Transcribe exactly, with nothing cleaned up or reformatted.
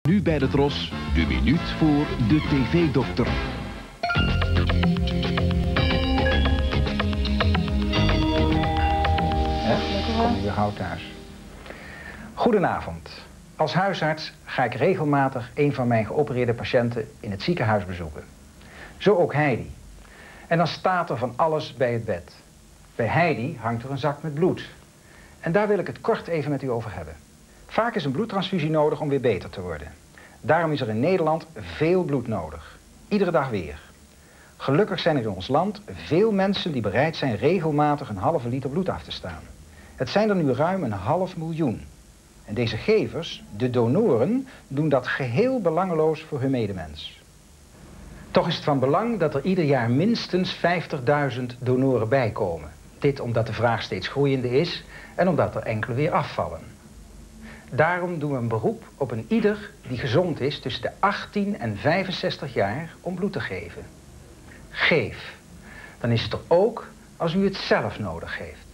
Nu bij de Tros, de minuut voor de tv-dokter. Kom je weer gauw thuis. Goedenavond. Als huisarts ga ik regelmatig een van mijn geopereerde patiënten in het ziekenhuis bezoeken. Zo ook Heidi. En dan staat er van alles bij het bed. Bij Heidi hangt er een zak met bloed. En daar wil ik het kort even met u over hebben. Vaak is een bloedtransfusie nodig om weer beter te worden. Daarom is er in Nederland veel bloed nodig. Iedere dag weer. Gelukkig zijn er in ons land veel mensen die bereid zijn regelmatig een halve liter bloed af te staan. Het zijn er nu ruim een half miljoen. En deze gevers, de donoren, doen dat geheel belangeloos voor hun medemens. Toch is het van belang dat er ieder jaar minstens vijftigduizend donoren bijkomen. Dit omdat de vraag steeds groeiende is en omdat er enkele weer afvallen. Daarom doen we een beroep op een ieder die gezond is tussen de achttien en vijfenzestig jaar om bloed te geven. Geef. Dan is het er ook als u het zelf nodig heeft.